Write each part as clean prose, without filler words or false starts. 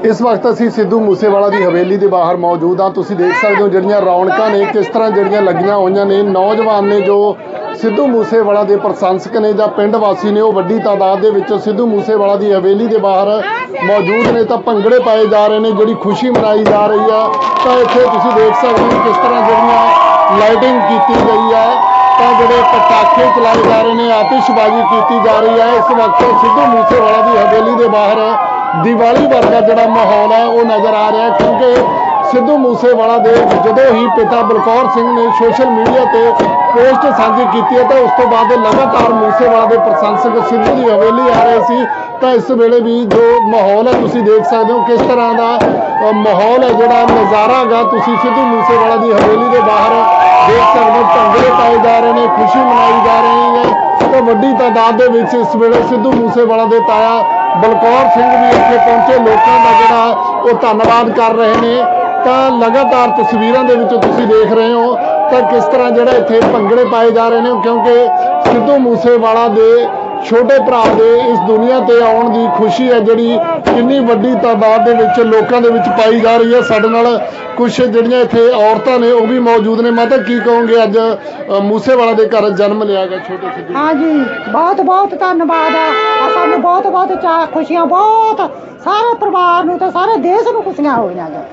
इस वक्त असी सिद्धू मूसेवाला की हवेली के बाहर मौजूद हाँ। तुसीं देख सकते हो जिहड़ियां रौनकां ने किस तरह जिहड़ियां लगियां होईयां ने। नौजवान ने जो सिद्धू मूसेवाला के प्रशंसक ने जां पिंड वासी ने, वो वड्डी तादाद दे विच सिद्धू मूसेवाला की हवेली के बाहर मौजूद ने। तो भंगड़े पाए जा रहे हैं, जिहड़ी खुशी मनाई जा रही है। तो इत्थे तुसीं देख सकते हो किस तरह जिहड़ियां लाइटिंग की गई है, तो जिहड़े पटाखे चलाए जा रहे हैं, आतिशबाजी की जा रही है। इस वक्त सिद्धू मूसेवाला की हवेली के बाहर दिवाली वर्गा जिहड़ा माहौल है वो नज़र आ रहा है, क्योंकि सिद्धू मूसेवाला दे जदों ही पिता बलकौर सिंह ने सोशल मीडिया ते पोस्ट साझी की है, तो उस तो बाद लगातार मूसेवाला के प्रशंसक सिद्धू की हवेली आ रहे सी। तो इस वेले भी जो माहौल है तुसीं देख सकते हो किस तरह का माहौल है, जिहड़ा नज़ारा गा तुसीं सिद्धू मूसेवाला की हवेली के बाहर देख सकते हो। भंगड़े पाए जा रहे हैं, खुशी मनाई जा रही है। तो वड्डी तादाद दे विच इस वेले सिद्धू मूसेवाला के ताया बलकौर सिंह भी इत्थे पहुंचे, लोगों का जिहड़ा वो धन्नवाद कर रहे हैं। तो लगातार तस्वीरों के विच तुसीं देख रहे हो तो किस तरह जिहड़ा इत्थे भंगड़े पाए जा रहे हैं, क्योंकि सिद्धू मूसेवाला दे छोटे भरा दे इस दुनिया ते आउण दी खुशी है जिहड़ी कितनी वड्डी तादाद दे विच लोकां दे विच पाई जा रही है। साडे नाल कुछ जिहड़ियां इत्थे औरतां ने वो भी मौजूद ने। माता की कहोगे, अज मूसेवाला दे घर जन्म लिया गया छोटे सिद्धू? हाँ जी, बहुत बहुत धन्नवाद है। सानू बहुत बहुत चाह खुशियां, बहुत सारे परिवार नूं ते सारे देश नूं खुशियां होईयां जी।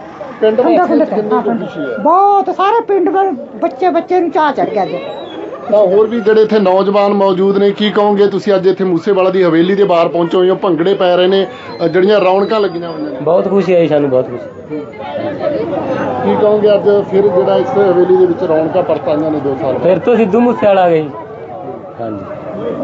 बहुत सारे पिंड बच्चे बच्चे नूं चाह चढ़ गया जी। होर भी जिहड़े इत्थे नौजवान मौजूद ने, की कहोगे तुसीं अज इत्थे मूसेवाला की हवेली के बाहर पहुंचे हो, भंगड़े पै रहे ने, जिहड़ियां रौनकां लगियां होईयां ने? बहुत खुशी है सानू, बहुत खुशी। की कहोगे अज फिर जिहड़ा इस हवेली दे विच रौनकां परत आईयां ने 2 साल फिर तो सिद्धू मूसेवाला आ गए। हाँ जी,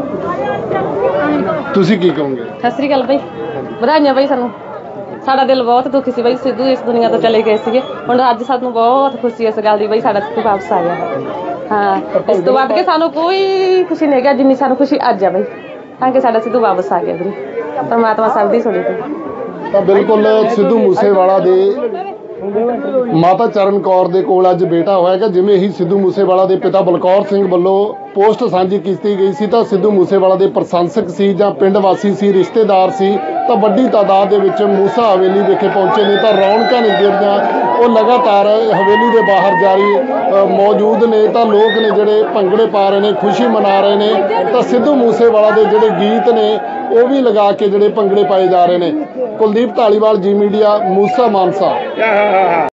तुसीं की कहोगे? सत श्री अकाल बई, ਵਧਾਈਆਂ बई। सानू साडा दिल बहुत दुखी सी बई, सिद्धू इस दुनिया तो चले गए सीगे। हुण अज सानू बहुत खुशी इस गल दी बई, साडा सिद्धू वापस आ गया। हाँ, इस तो वध के सानू कोई खुशी नहीं है जिन्नी सानू खुशी अज है बई, ताकि साडा सिद्धू वापस आ गया वीरे। परमात्मा सब दी सुणी ती। तो बिल्कुल सिद्धू मूसेवाला दे माता चरण कौर दे कोल अज बेटा होएगा। जिवें ही सिद्धू मूसेवाला के पिता बलकौर सिंह वालों पोस्ट साझी की गई सी, तो सिद्धू मूसेवाला के प्रशंसक सी जां पिंड वासी सी, रिश्तेदार सी, तो वड्डी तादाद दे विच मूसा हवेली विखे पहुंचे ने। तो रौनकां ने जिहड़ियां वो लगातार हवेली के बाहर जारी मौजूद ने। तो लोग ने जिहड़े भंगड़े पा रहे हैं, खुशी मना रहे हैं। तो सिद्धू मूसेवाला के जिहड़े गीत ने वो भी लगा के जिहड़े भंगड़े पाए जा रहे हैं। कुलदीप धालीवाल, जी मीडिया, मूसा मानसा।